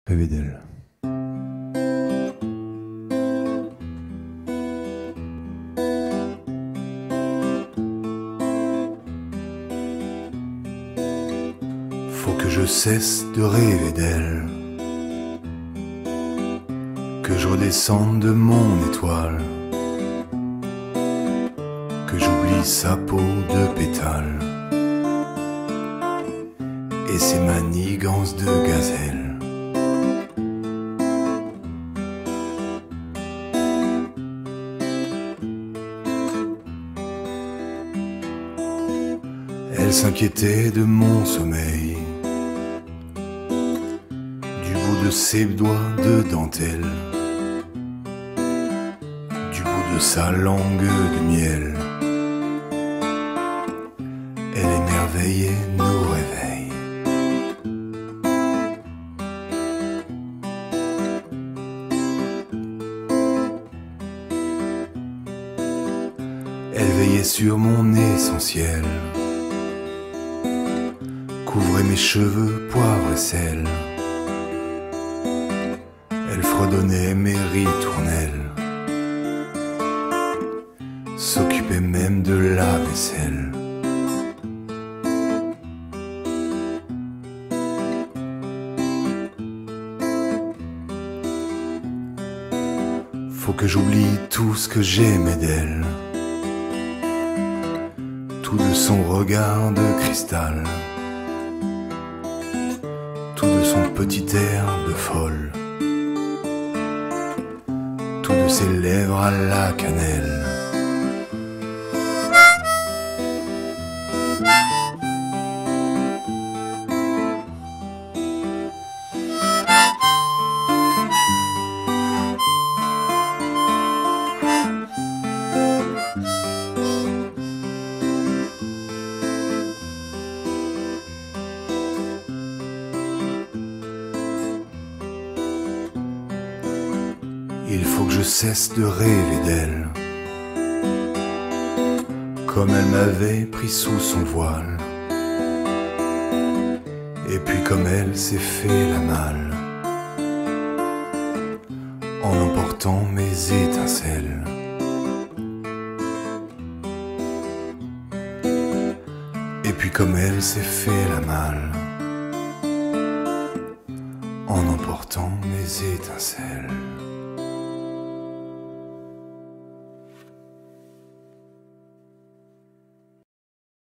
Rêver d'elle. Faut que je cesse de rêver d'elle, que je redescende de mon étoile, que j'oublie sa peau de pétale et ses manigances de gazelle. Elle s'inquiétait de mon sommeil, du bout de ses doigts de dentelle, du bout de sa langue de miel. Elle émerveillait nos réveils. Elle veillait sur mon essentiel, couvrait mes cheveux, poivre et sel. Elle fredonnait mes ritournelles, s'occupait même de la vaisselle. Faut que j'oublie tout ce que j'aimais d'elle, tout de son regard de cristal, tout de son petit air de folle, tout de ses lèvres à la cannelle. Il faut que je cesse de rêver d'elle, comme elle m'avait pris sous son voile, et puis comme elle s'est fait la malle, en emportant mes étincelles. Et puis comme elle s'est fait la malle, en emportant mes étincelles.